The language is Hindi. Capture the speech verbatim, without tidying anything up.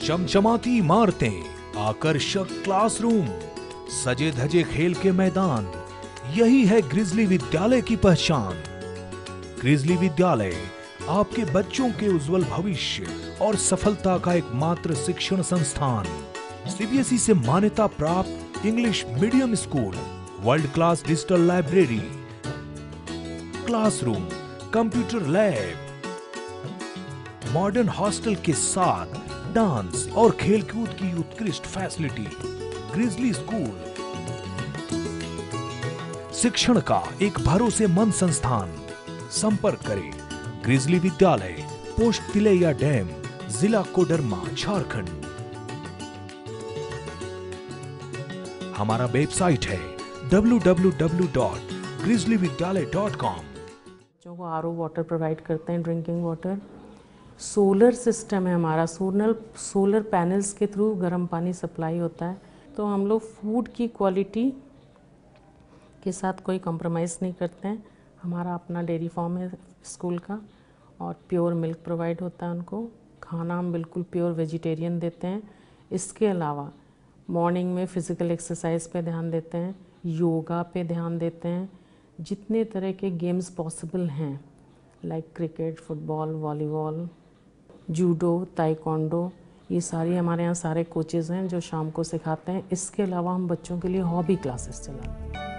चमचमाती इमारतें, आकर्षक क्लासरूम, सजे धजे खेल के मैदान, यही है ग्रिजली विद्यालय की पहचान। ग्रिजली विद्यालय आपके बच्चों के उज्जवल भविष्य और सफलता का एकमात्र शिक्षण संस्थान। सीबीएसई से मान्यता प्राप्त English medium school, world class digital library, classroom, computer lab, modern hostel के साथ डांस और खेलकूद की उत्कृष्ट फैसिलिटी। ग्रिजली स्कूल शिक्षण का एक भरोसेमंद संस्थान। संपर्क करें ग्रिजली विद्यालय, पोस्ट तिलैया डैम, जिला कोडरमा, झारखंड। हमारा वेबसाइट है W W W dot grizzly Vidyalaya dot com. बच्चों को आर ओ वाटर प्रोवाइड करते हैं, ड्रिंकिंग वाटर। सोलर सिस्टम है हमारा, सोलर सोलर पैनल्स के थ्रू गर्म पानी सप्लाई होता है। तो हम लोग फूड की क्वालिटी के साथ कोई कॉम्प्रोमाइज़ नहीं करते हैं। हमारा अपना डेयरी फार्म है स्कूल का, और प्योर मिल्क प्रोवाइड होता है उनको। खाना हम बिल्कुल प्योर वेजिटेरियन देते हैं। इसके अलावा मॉर्निंग में फ़िज़िकल एक्सरसाइज पे ध्यान देते हैं, योगा पे ध्यान देते हैं। जितने तरह के गेम्स पॉसिबल हैं, like cricket, football, volleyball, judo, taekwondo, ये सारी हमारे यहाँ सारे कोचेज़ हैं जो शाम को सिखाते हैं। इसके अलावा हम बच्चों के लिए हॉबी क्लासेस चलाते हैं।